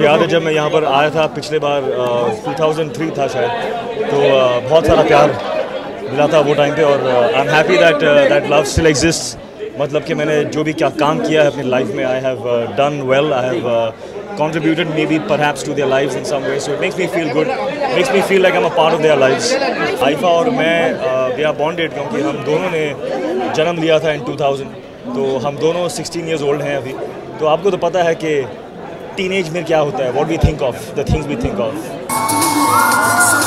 मुझे याद है जब मैं यहाँ पर आया था पिछले बार 2003 था शायद, तो बहुत सारा प्यार मिला था वो टाइम पे, और I am happy that love still exists. मतलब कि मैंने जो भी क्या काम किया है अपनी लाइफ में, I have done well, I have contributed maybe perhaps to their lives in some way, so it makes me feel good, makes me feel like I'm a part of their lives. IIFA और मैं we are bonded क्योंकि हम दोनों ने जन्म लिया था in 2000, तो हम दोनों 16 years old हैं अभी। तो आपको तो पता है कि टीनेज में क्या होता है, what we think of, the things we think of.